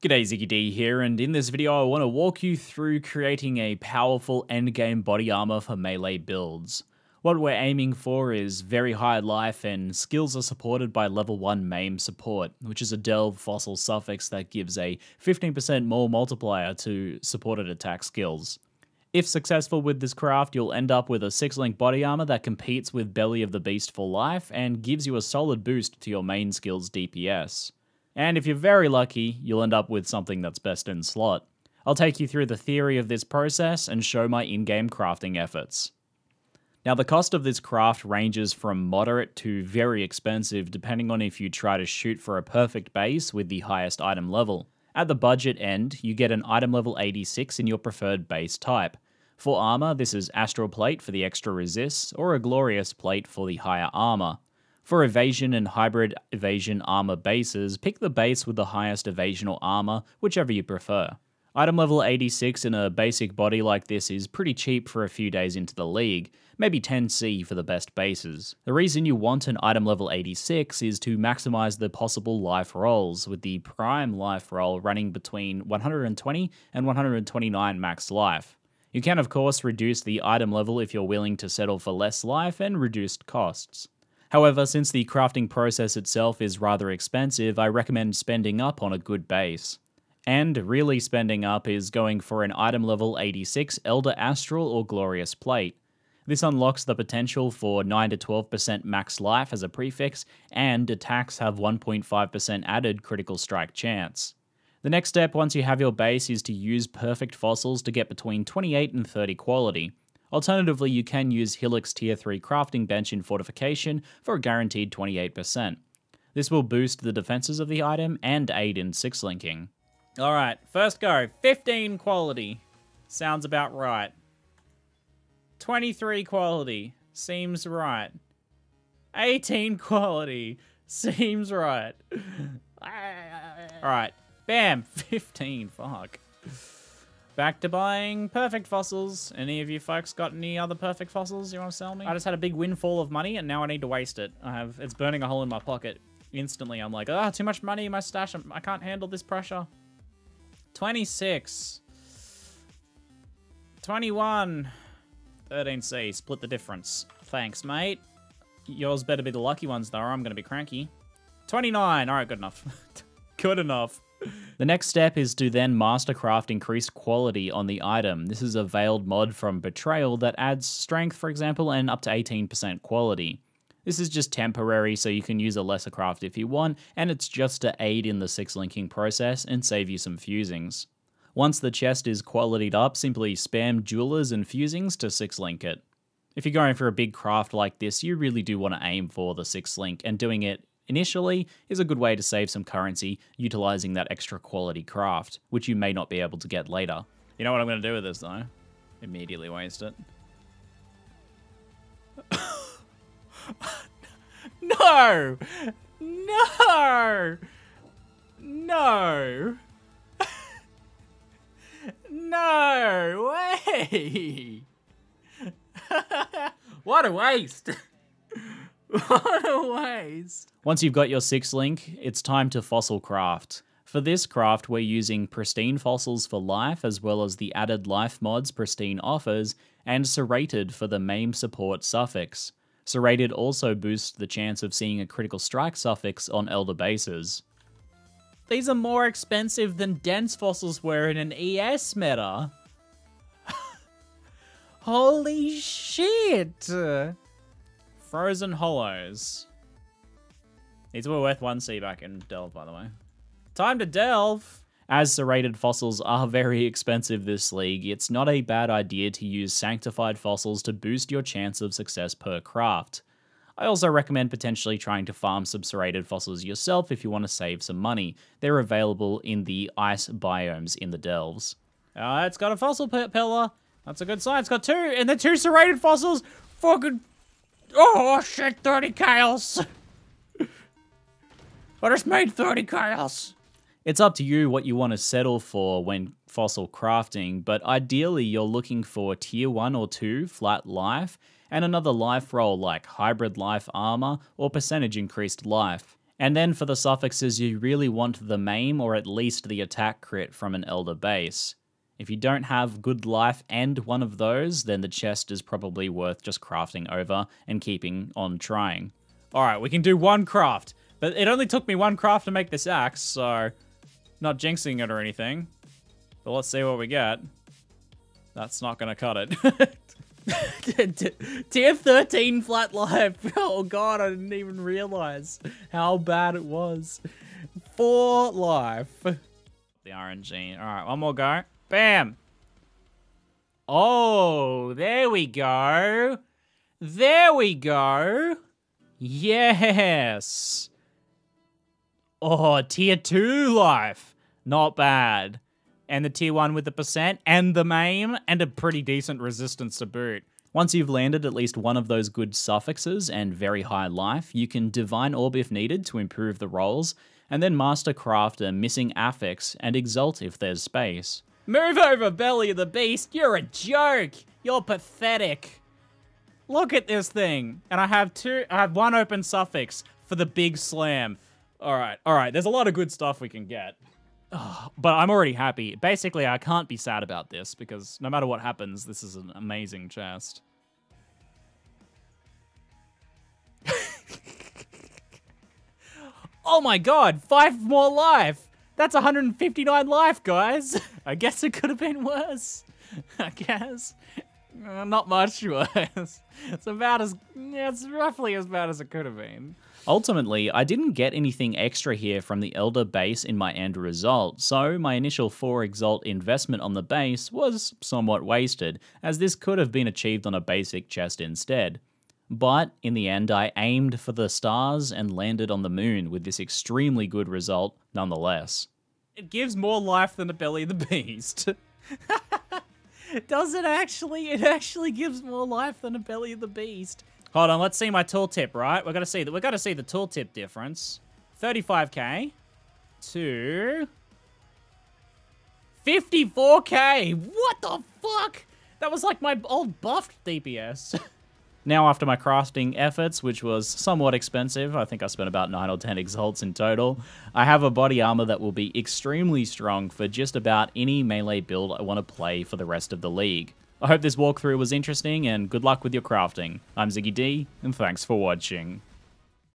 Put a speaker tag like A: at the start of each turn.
A: G'day, ZiggyD here, and in this video I want to walk you through creating a powerful endgame body armor for melee builds. What we're aiming for is very high life, and skills are supported by level 1 Maim support, which is a delve fossil suffix that gives a 15% more multiplier to supported attack skills. If successful with this craft, you'll end up with a 6-link body armor that competes with Belly of the Beast for life and gives you a solid boost to your main skill's DPS. And if you're very lucky, you'll end up with something that's best in slot. I'll take you through the theory of this process and show my in-game crafting efforts. Now, the cost of this craft ranges from moderate to very expensive depending on if you try to shoot for a perfect base with the highest item level. At the budget end, you get an item level 86 in your preferred base type. For armor, this is Astral Plate for the extra resists, or a Glorious Plate for the higher armor. For evasion and hybrid evasion armor bases, pick the base with the highest evasion or armor, whichever you prefer. Item level 86 in a basic body like this is pretty cheap for a few days into the league, maybe 10C for the best bases. The reason you want an item level 86 is to maximize the possible life rolls, with the prime life roll running between 120 and 129 max life. You can of course reduce the item level if you're willing to settle for less life and reduced costs. However, since the crafting process itself is rather expensive, I recommend spending up on a good base. And really spending up is going for an item level 86 Elder Astral or Glorious Plate. This unlocks the potential for 9 to 12% max life as a prefix, and attacks have 1.5% added critical strike chance. The next step once you have your base is to use perfect fossils to get between 28 and 30 quality. Alternatively, you can use Hillock's Tier 3 crafting bench in fortification for a guaranteed 28%. This will boost the defenses of the item and aid in 6-linking. Alright, first go. 15 quality. Sounds about right. 23 quality. Seems right. 18 quality. Seems right. Alright, bam! 15, fuck. Back to buying perfect fossils. Any of you folks got any other perfect fossils you want to sell me? I just had a big windfall of money and now I need to waste it. It's burning a hole in my pocket. Instantly, I'm like, ah, too much money in my stash. I can't handle this pressure. 26. 21. 13C. Split the difference. Thanks, mate. Yours better be the lucky ones, though, or I'm going to be cranky. 29. All right, good enough. Good enough. The next step is to then mastercraft increased quality on the item. This is a veiled mod from Betrayal that adds strength, for example, and up to 18% quality. This is just temporary, so you can use a lesser craft if you want, and it's just to aid in the 6-linking process and save you some fusings. Once the chest is qualitied up, simply spam jewelers and fusings to 6-link it. If you're going for a big craft like this, you really do want to aim for the 6-link, and doing it initially is a good way to save some currency utilizing that extra quality craft, which you may not be able to get later. You know what I'm going to do with this though? Immediately waste it. No! No! No! No way! What a waste! What a waste! Once you've got your 6-link, it's time to fossil craft. For this craft, we're using pristine fossils for life, as well as the added life mods Pristine offers, and serrated for the Maim support suffix. Serrated also boosts the chance of seeing a critical strike suffix on elder bases. These are more expensive than dense fossils were in an ES meta. Holy shit! Frozen Hollows. These were worth 1C back in Delve, by the way. Time to delve! As serrated fossils are very expensive this league, it's not a bad idea to use sanctified fossils to boost your chance of success per craft. I also recommend potentially trying to farm some serrated fossils yourself if you want to save some money. They're available in the ice biomes in the delves. It's got a fossil pillar. That's a good sign. It's got 2, and the 2 serrated fossils. Fucking... Oh shit, 30 chaos! I just made 30 chaos! It's up to you what you want to settle for when fossil crafting, but ideally you're looking for tier 1 or 2 flat life, and another life roll like hybrid life armor or percentage increased life. And then for the suffixes, you really want the Maim or at least the attack crit from an Elder base. If you don't have good life and one of those, then the chest is probably worth just crafting over and keeping on trying. Alright, we can do one craft, but it only took me one craft to make this axe, so not jinxing it or anything. But let's see what we get. That's not gonna cut it. Tier 13 flat life. Oh god, I didn't even realize how bad it was. 4 life. The RNG. Alright, one more go. Bam! Oh, there we go. There we go. Yes. Oh, tier 2 life. Not bad. And the tier 1 with the percent, and the Maim, and a pretty decent resistance to boot. Once you've landed at least one of those good suffixes and very high life, you can Divine Orb if needed to improve the rolls, and then Mastercraft a missing affix and Exalt if there's space. Move over, Belly of the Beast, you're a joke! You're pathetic. Look at this thing. And I have one open suffix for the big slam. Alright, there's a lot of good stuff we can get. But I'm already happy. Basically, I can't be sad about this because no matter what happens, this is an amazing chest. Oh my god, 5 more life! That's 159 life, guys! I guess it could have been worse. I guess. Not much worse. It's roughly as bad as it could have been. Ultimately, I didn't get anything extra here from the Elder base in my end result, so my initial 4 Exalt investment on the base was somewhat wasted, as this could have been achieved on a basic chest instead. But in the end, I aimed for the stars and landed on the moon with this extremely good result nonetheless. It gives more life than a Belly of the Beast. Does it actually? It actually gives more life than a Belly of the Beast. Hold on, let's see my tooltip, right? We gotta see the tooltip difference. 35k to 54k. What the fuck? That was like my old buffed DPS. Now, after my crafting efforts, which was somewhat expensive, I think I spent about 9 or 10 exalts in total, I have a body armor that will be extremely strong for just about any melee build I want to play for the rest of the league. I hope this walkthrough was interesting, and good luck with your crafting. I'm ZiggyD, and thanks for watching.